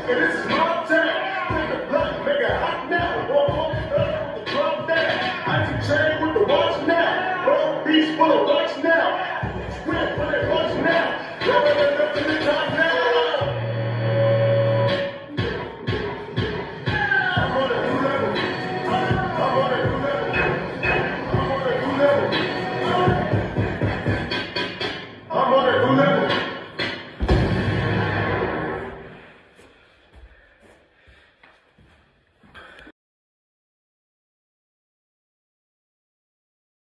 And this is my town. Take the block, make it hot now. Walk on the earth with the drum down. I can chain with the watch now. Roll beats full of rocks now. Square for that watch now. Never enough in the top.